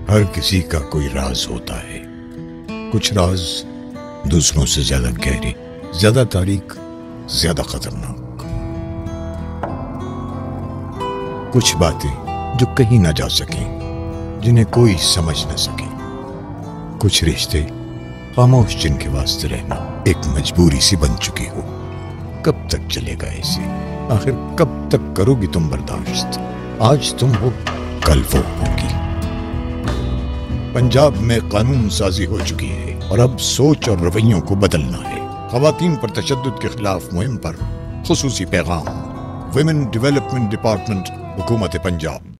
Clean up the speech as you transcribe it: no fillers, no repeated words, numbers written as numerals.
हर किसी का कोई राज होता है। कुछ राज दूसरों से ज्यादा गहरे, ज्यादा तारीख, ज्यादा खतरनाक। कुछ बातें जो कहीं ना जा सकें, जिन्हें कोई समझ न सके। कुछ रिश्ते खामोश, जिनके वास्ते रहना एक मजबूरी सी बन चुकी हो। कब तक चलेगा ऐसे? आखिर कब तक करोगी तुम बर्दाश्त? आज तुम हो, कल वो होगी। पंजाब में कानून साजी हो चुकी है और अब सोच और रवैयों को बदलना है। खवातीन पर तशद्दुद के खिलाफ मुहिम पर खुसूसी पैगाम। विमेन डेवलपमेंट डिपार्टमेंट, हुकूमत पंजाब।